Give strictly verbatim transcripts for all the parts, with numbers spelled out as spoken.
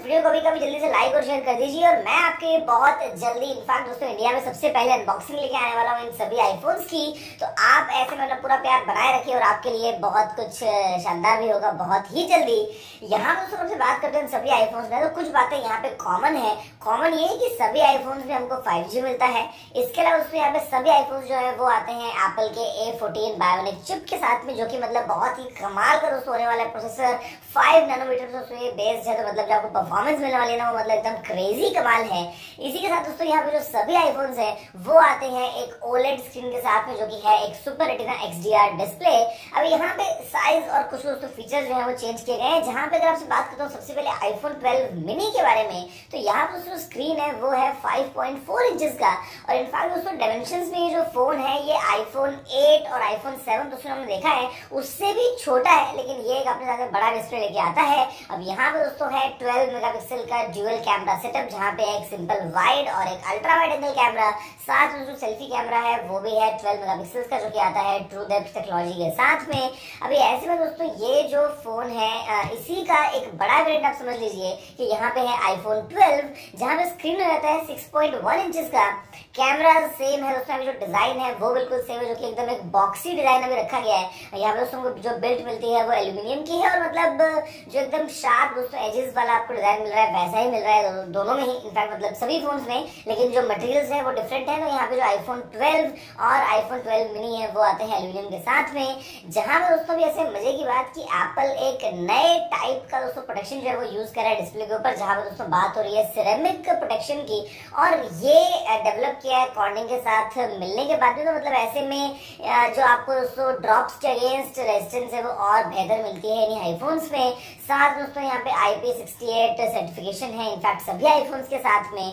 Video को भी कभी जल्दी से लाइक और शेयर कर दीजिए। और मैं आपके बहुत जल्दी इनफैक्ट दोस्तों इंडिया में सबसे पहले अनबॉक्सिंग लेके आने वाला हूँ इन सभी आईफोन्स की। तो आप ऐसे मतलब पूरा प्यार बनाए रखिए और आपके लिए बहुत कुछ शानदार भी होगा बहुत ही जल्दी। यहाँ दोस्तों हमसे बात करते हैं सभी आईफोन्स में, तो कुछ बातें यहाँ पे कॉमन है। कॉमन ये है कि सभी आईफोन्स में हमको फाइव जी मिलता है। इसके अलावा दोस्तों यहाँ पे सभी आईफोन्स जो है वो आते हैं एप्पल के ए फोर्टीन बायोनिक चिप के साथ में, जो कि मतलब बहुत ही कमाल का दोस्तों होने वाला है। प्रोसेसर फाइव नैनोमीटर दोस्तों ये बेस्ड है, तो मतलब जो आपको परफॉर्मेंस मिलने वाली है ना वो मतलब एकदम क्रेजी कमाल है। इसी के साथ दोस्तों यहाँ पे जो सभी आईफोन्स हैं वो आते हैं एक ओलेड स्क्रीन के साथ में, जो कि है एक सुपर रेटिना एक्सडीआर डिस्प्ले। अब यहाँ पे साइज और कुछ दोस्तों फीचर्स जो है वो चेंज किए गए हैं। जहाँ पे अगर आपसे बात करता हूँ सबसे पहले आईफोन ट्वेल्व मिनी के बारे में, तो यहाँ पे दोस्तों स्क्रीन है वो है फाइव पॉइंट फोर इंचेस का। और इनफैक्ट दोस्तों डायमेंशंस में ये जो फोन है ये आईफोन एट और आईफोन सेवन दोस्तों हमने देखा है उससे भी छोटा है, लेकिन ये एक अपने साथ बड़ा डिस्प्ले लेके आता है। अब यहाँ पे दोस्तों है ट्वेल्व मेगापिक्सल का ड्यूअल कैमरा सेटअप, जहाँ पे एक सिंपल वाइड और एक अल्ट्रा वाइड एंगल कैमरा, साथ में जो सेल्फी कैमरा है वो भी है ट्वेल्व मेगापिक्सल का, जो कि आता है ट्रू डेप्थ टेक्नोलॉजी के साथ में। अभी ऐसे में दोस्तों ये जो फोन है इसी का एक बड़ा वेरिएंट आप समझ लीजिए कि यहाँ पे है आईफोन ट्वेल्व, जहाँ पे स्क्रीन हो जाता है सिक्स पॉइंट वन इंचेस का। कैमरा सेम है दोस्तों, जो डिजाइन है वो बिल्कुल सेम है, जो कि एकदम एक बॉक्सी डिजाइन अभी रखा गया है। यहाँ पे दोस्तों को जो बिल्ट मिलती है वो एल्यूमिनियम की है, और मतलब जो एकदम शार्प दोस्तों एजेस वाला आपको डिजाइन मिल रहा है वैसा ही मिल रहा है दोनों में ही, इनफैक्ट मतलब सभी फोन्स में, लेकिन जो मटेरियल्स है वो डिफरेंट है। तो यहाँ पे जो आईफोन ट्वेल्व और आईफोन ट्वेल्व मिनी है वो आते हैं एल्यूमिनियम के साथ में। जहाँ पे दोस्तों भी ऐसे मजे की बात कि एप्पल एक नए टाइप का दोस्तों प्रोटेक्शन जो है वो यूज कर रहा है डिस्प्ले के ऊपर, जहाँ पे दोस्तों बात हो रही है सिरेमिक प्रोटेक्शन की, और ये डेवलप किया है कॉर्निंग के साथ मिलने के बाद में। तो मतलब ऐसे में जो आपको दोस्तों ड्रॉप्स के अगेंस्ट रेजिस्टेंस है वो और बेहतर मिलती है इन आईफोन्स में। साथ दोस्तों यहाँ पे I P sixty eight certification है इनफैक्ट सभी आईफोन्स के साथ में।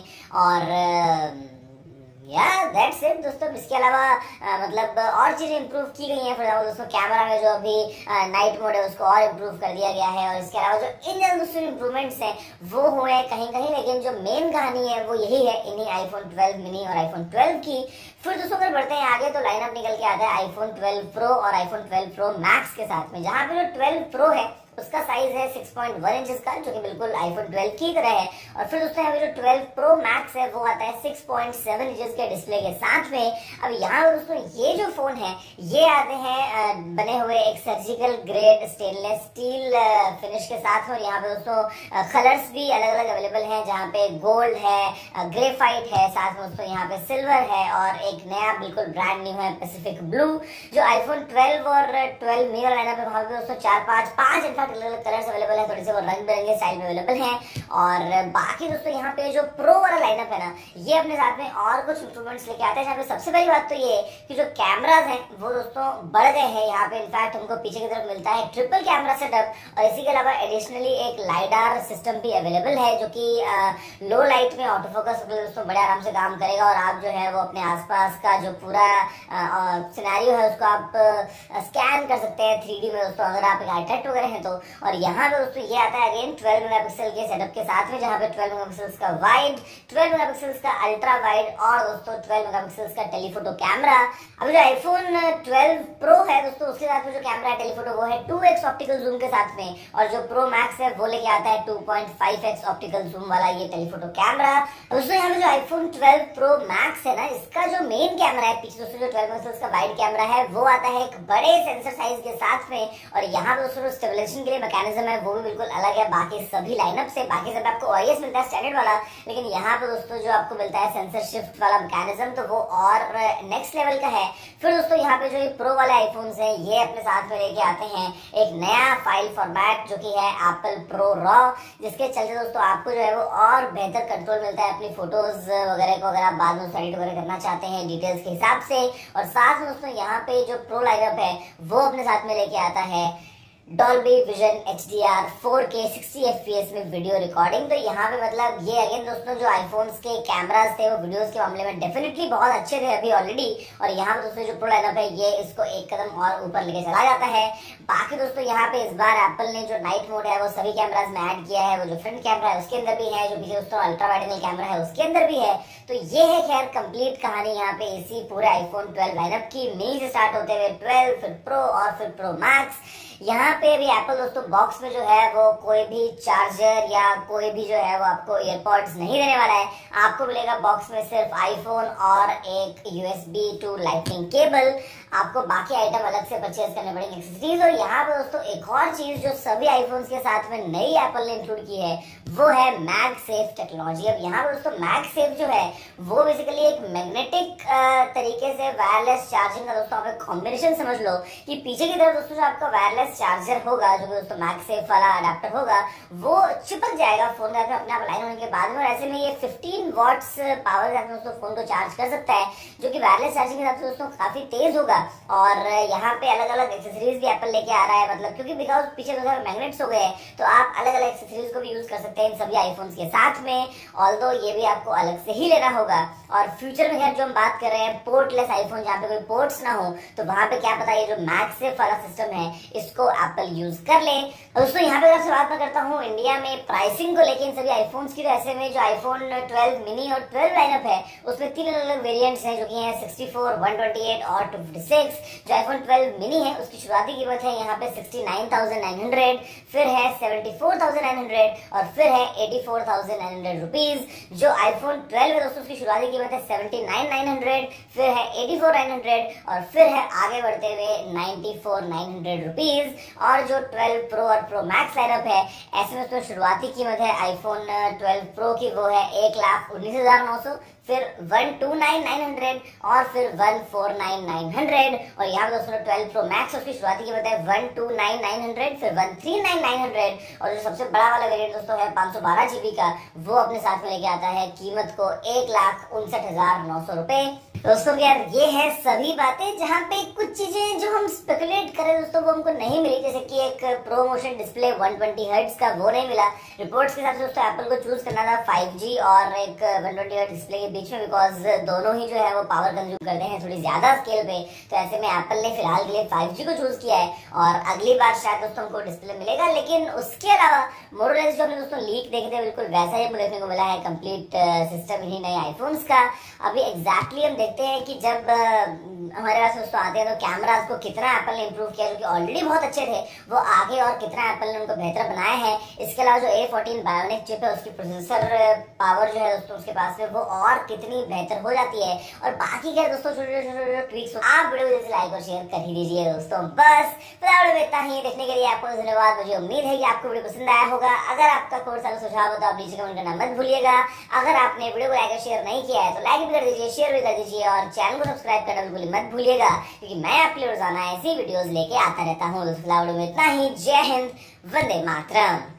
और या दैट्स इट दोस्तों। इसके अलावा आ, मतलब और चीजें इंप्रूव की गई हैं। फॉर एग्जाम्पल दोस्तों कैमरा में जो अभी नाइट मोड है उसको और इम्प्रूव कर दिया गया है। और इसके अलावा जो इन जनरल दोस्तों इम्प्रूवमेंट्स हैं वो हुए हैं कहीं कहीं, लेकिन जो मेन कहानी है वो यही है इन्हीं आईफोन ट्वेल्व मिनी और आईफोन ट्वेल्व की। फिर दोस्तों अगर बढ़ते हैं आगे तो लाइनअप निकल के आता है आईफोन ट्वेल्व प्रो और आईफोन ट्वेल्व प्रो मैक्स के साथ में, जहाँ पे जो ट्वेल्व प्रो है उसका साइज है सिक्स पॉइंट वन इंचेस का, जो कि बिल्कुल आईफोन ट्वेल्व की तरह है। और फिर दोस्तों यहाँ पे जो ट्वेल्व प्रो मैक्स है वो आता है सिक्स पॉइंट सेवन इंचेस के डिस्प्ले के साथ में। अब यहाँ पे दोस्तों ये जो फोन है ये आते हैं बने हुए एक surgical grade stainless steel finish के साथ में। और यहाँ पे दोस्तों कलर्स भी अलग अलग अवेलेबल हैं, जहाँ पे गोल्ड है, ग्रेफाइट है, साथ में दोस्तों यहाँ पे सिल्वर है, और एक नया बिल्कुल ब्रांड न्यू है पैसिफिक ब्लू। जो आईफोन ट्वेल्व और ट्वेल्व मिनी वाला लाइनअप है वहाँ पे दोस्तों चार पाँच पाँच अलग अलग कलर्स अवेलेबल है, थोड़े से वो रंग बिरंगे स्टाइल में अवेलेबल हैं। और बाकी दोस्तों यहाँ पे जो प्रो वाला लाइनअप है ना ये अपने साथ में और कुछ इंप्रूवमेंट्स लेके आते हैं। जहाँ पे सबसे पहली बात तो ये कि जो कैमराज हैं वो दोस्तों बढ़ गए हैं। यहाँ पे इनफैक्ट हमको पीछे की तरफ मिलता है ट्रिपल कैमरा सेटअप, और इसी के अलावा एडिशनली एक लाइडार सिस्टम भी अवेलेबल है, जो कि लो लाइट में ऑटो फोकस दोस्तों बड़े आराम से काम करेगा। और आप जो है वो अपने आसपास का जो पूरा सिनेरियो है उसको आप स्कैन कर सकते हैं थ्री डी में दोस्तों, अगर आप एक आर्किटेक्ट वगैरह हैं तो। और यहाँ पे दोस्तों ये आता है अगेन ट्वेल्व मेगापिक्सल के सेटअप के साथ में, जहाँ पे ट्वेल्व मेगापिक्सल का वाइड, ट्वेल्व मेगापिक्सल का अल्ट्रा वाइड और दोस्तों ट्वेल्व मेगापिक्सल का टेलीफोटो कैमरा। अभी जो आईफोन ट्वेल्व प्रो है दोस्तों उसके साथ में जो कैमरा है टेलीफोटो वो है टू एक्स ऑप्टिकल जूम के साथ में, और जो प्रो मैक्स है वो लेके आता है two point five x optical zoom वाला ये टेलीफोटो कैमरा। दोस्तों यहाँ पे जो आईफोन ट्वेल्व प्रो मैक्स है ना इसका जो मेन कैमरा है पीछे दोस्तों जो ट्वेल्व मेगापिक्सल का वाइड कैमरा है वो आता है एक बड़े सेंसर साइज के साथ में। और यहाँ पे दोस्तों स्टेबलाइजेशन के लिए मैकेनिज्म है वो भी बिल्कुल अलग है बाकी सभी लाइनअप से। बाकी सब आपको ओ आई एस मिलता है स्टैंडर्ड वाला, लेकिन यहाँ पे दोस्तों जो आपको मिलता है सेंसर शिफ्ट वाला मैकेनिज्म तो वो और नेक्स्ट लेवल का है। फिर दोस्तों यहाँ पे जो ये प्रो वाले आईफोन्स हैं ये अपने साथ में लेके आते हैं एक नया फाइल फॉर्मेट जो कि है एप्पल प्रो रॉ, जिसके चलते दोस्तों आपको जो है वो और बेहतर कंट्रोल मिलता है अपनी फोटोज वगैरह को, अगर आप बाद में एडिट वगैरह करना चाहते हैं डिटेल्स के हिसाब से। और साथ में दोस्तों यहाँ पे जो प्रो लाइनअप है वो अपने साथ में लेके आता है Dolby vision H D R four K sixty F P S में वीडियो रिकॉर्डिंग। तो यहाँ पे मतलब ये अगेन दोस्तों जो आईफोन्स के कैमरास थे वो वीडियोस के मामले में डेफिनेटली बहुत अच्छे थे अभी ऑलरेडी। और यहाँ पे दोस्तों जो प्रो लाइनअप है ये इसको एक कदम और ऊपर लेके चला जाता है। बाकी दोस्तों यहाँ पे इस बार एप्पल ने जो नाइट मोड है वो सभी कैमराज में ऐड किया है, वो जो फ्रंट कैमरा है उसके अंदर भी है, जो पीछे दोस्तों अल्ट्रा वाइड एंगल कैमरा है उसके अंदर भी है। तो ये है खैर कंप्लीट कहानी यहाँ पे इसी पूरे आईफोन ट्वेल्व लाइनअप की। मिनी से स्टार्ट होते हुए ट्वेल्व, फिर प्रो और फिर प्रो मैक्स। यहाँ पे भी एप्पल दोस्तों बॉक्स में जो है वो कोई भी चार्जर या कोई भी जो है वो आपको एयरपॉड्स नहीं देने वाला है। आपको मिलेगा बॉक्स में सिर्फ आईफोन और एक यूएसबी टू लाइटनिंग केबल। आपको बाकी आइटम अलग से परचेज करने पड़ेंगे एक्सेसरीज। और यहाँ पे दोस्तों एक और चीज जो सभी आईफोन्स के साथ में नई एप्पल ने इंक्लूड की है वो है मैगसेफ टेक्नोलॉजी। अब यहाँ पे दोस्तों मैगसेफ जो है वो बेसिकली एक मैग्नेटिक तरीके से वायरलेस चार्जिंग का दोस्तों आप कॉम्बिनेशन समझ लो कि पीछे की तरफ दोस्तों जो आपका वायरलेस चार्जर होगा जो दोस्तों मैगसेफ वाला अडेप्टर होगा वो चिपक जाएगा फोन के अपने आप लाइन होने के बाद में। और ऐसे में ये फिफ्टीन वॉट्स पावर के साथ दोस्तों फोन को चार्ज कर सकता है जो कि वायरलेस चार्जिंग के साथ दोस्तों काफी तेज होगा। और यहाँ पे अलग अलग एक्सेसरीज भी एप्पल लेके आ रहा है, मतलब क्योंकि बिकॉज पीछे दोस्तों मैग्नेट्स हो गए तो आप अलग अलग एक्सेसरीज को भी यूज कर सकते हैं इन सभी आईफोन्स के साथ में। ऑल्दो ये भी आपको अलग से ही लेना होगा। और फ्यूचर में खैर जो हम बात कर रहे हैं पोर्टलेस आईफोन जहाँ पे कोई पोर्ट्स ना हो तो वहां पे क्या पता ये जो मैगसेफ वाला सिस्टम है इसको एप्पल यूज कर ले। दोस्तों यहाँ पे आपसे बात मैं करता हूँ इंडिया में प्राइसिंग को लेके इन सभी आईफोन्स की। तो ऐसे में जो आईफोन ट्वेल्व मिनी और ट्वेल्व लाइनअप है उसमें तीन अलग अलग वेरिएंट्स हैं जो कि हैं sixty four, one twenty eight और टू फिफ्टी सिक्स। जो आईफोन ट्वेल्व मिनी है उसकी शुरुआती कीमत है यहाँ पे sixty nine thousand nine hundred, फिर है seventy four thousand nine hundred और फिर है eighty four thousand nine hundred rupees. जो आईफोन ट्वेल्व है दोस्तों उसकी शुरुआती कीमत है सेवेंटी नाइन नाइन हंड्रेड, फिर है एटी फोर नाइन हंड्रेड और फिर है आगे बढ़ते हुए ninety four nine hundred rupees. और जो ट्वेल्व प्रो और प्रो मैक्स लाइनअप है ऐसे में तो शुरुआती कीमत है आईफोन ट्वेल्व प्रो की वो है एक लाख उन्नीस हजार नौ सौ, फिर one two nine nine hundred और फिर one four nine nine hundred. और यहाँ पे दोस्तों ट्वेल्व प्रो मैक्स उसकी शुरुआती कीमत है one two nine nine hundred, फिर one three nine nine hundred और जो सबसे बड़ा वाला वेरिएंट दोस्तों है पाँच सौ बारह जीबी का वो अपने साथ में लेके आता है कीमत को एक लाख उनसठ हजार नौ सौ रुपए। दोस्तों यार ये है सभी बातें जहाँ पे कुछ चीजें जो हम स्पेकुलेट करें दोस्तों वो हमको नहीं मिली, जैसे कि एक pro motion display one twenty hertz का वो नहीं मिला। रिपोर्ट्स के हिसाब से दोस्तों एप्पल को चूज करना था फाइव जी और एक वन ट्वेंटी हर्ट्ज डिस्प्ले के बीच में, बिकॉज दोनों ही जो है वो पावर कंज्यूम करते हैं थोड़ी ज्यादा स्केल पे। तो ऐसे में एप्पल ने फिलहाल के लिए फाइव जी को चूज किया है और अगली बार शायद दोस्तों हमको डिस्प्ले मिलेगा। लेकिन उसके अलावा मोरलेस जो हमने दोस्तों लीक देखे थे बिल्कुल वैसा ही देखने को मिला है कंप्लीट सिस्टम इन्हीं नए आईफोन्स का। अभी एग्जैक्टली हम देखते हैं कि जब हमारे पास दोस्तों आते हैं तो कैमरास को कितना एप्पल ने इंप्रूव किया जो कि ऑलरेडी बहुत अच्छे थे वो आगे और कितना एप्पल ने उनको बेहतर बनाया है। इसके अलावा जो ए फोर्टीन बायोनिक चिप है उसकी प्रोसेसर पावर जो है दोस्तों उसके पास में वो और कितनी बेहतर हो जाती है। और बाकी क्या दोस्तों छोटे छोटे ट्विक्स आप वीडियो जैसे लाइक और शेयर कर ही दीजिए दोस्तों। बस फिलहाल इतना ही, देखने के लिए आपको धन्यवाद। मुझे उम्मीद है कि आपको वीडियो पसंद आया होगा। अगर आपका कोई सारा सुझाव हो तो आप नीचे कमेंट करना मत भूलिएगा। अगर आपने वीडियो को लाइक और शेयर नहीं किया है तो लाइक भी कर दीजिए, शेयर भी कर दीजिए और चैनल को सब्सक्राइब करना बिल्कुल मत भूलिएगा क्योंकि मैं आपके लिए रोजाना ऐसी वीडियोस लेके आता रहता हूँ। फिलहाल में इतना ही। जय हिंद, वंदे मातरम।